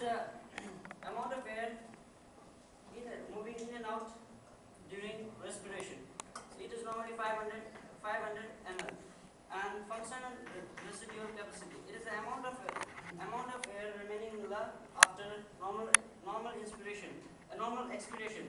the amount of air moving in and out during respiration. So it is normally 500 ml. And functional residual capacity. It is the amount of air remaining in the lung after normal inspiration, normal expiration.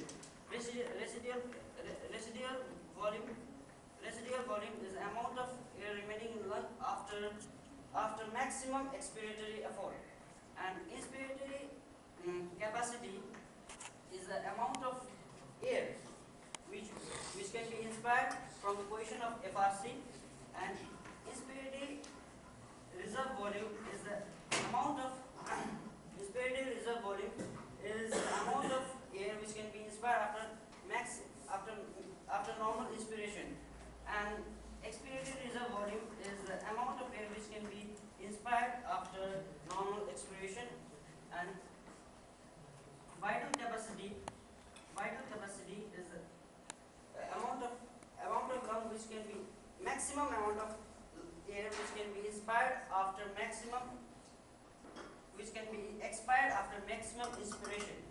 Residual volume. Residual volume is the amount of air remaining in the lung after maximum expiratory effort. And inspiratory capacity is the amount of air which can be inspired from the position of FRC, and inspiratory reserve volume is the amount of inspiratory reserve volume is the amount of air which can be inspired after normal inspiration, and expiratory reserve volume is the amount of air which can be inspired after normal expiration. And vital capacity is the amount of lung which can be maximum amount of air which can be inspired after maximum which can be expired after maximum inspiration.